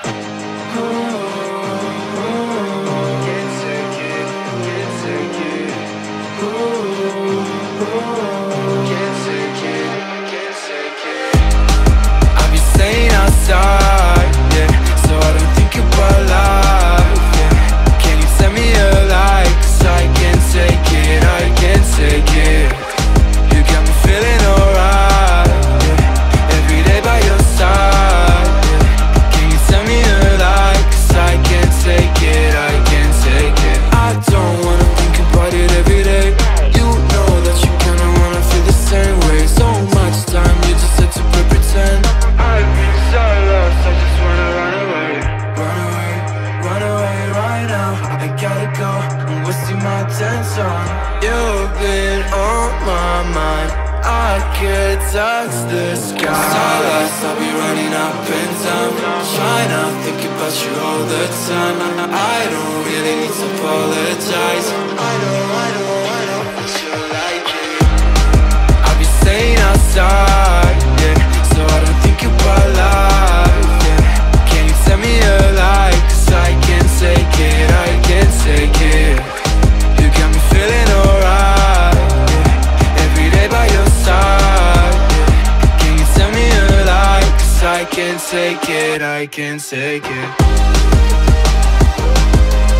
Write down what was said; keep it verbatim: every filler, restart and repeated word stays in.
Outside, yeah, so I don't think about life, yeah. Can you tell me a lie? 'Cause I can't take it, I can't take it. You got me feeling alright, yeah. Every day by your side, yeah. Can you tell me a lie? 'Cause I can't take it, I can't take it. I don't wanna think about it every day. You know that you kinda wanna feel the same way. So much time, you just had to pretend. I've been so lost, I just wanna run away. Run away, run away right now. I gotta go, I'm wasting my attention. You've been on my mind, I could touch the sky. Starlights, I'll be running up and down, trying to think about you all the time. I don't really need to apologize. I know, I know, I know that you like it. I'll be staying outside, yeah, so I don't think about life, yeah. Can you tell me a lie? 'Cause I can't take it, I can't take it. You got me feeling alright, yeah. Every day by your side, yeah. Can you tell me a lie? 'Cause I can't take it, I can't take it.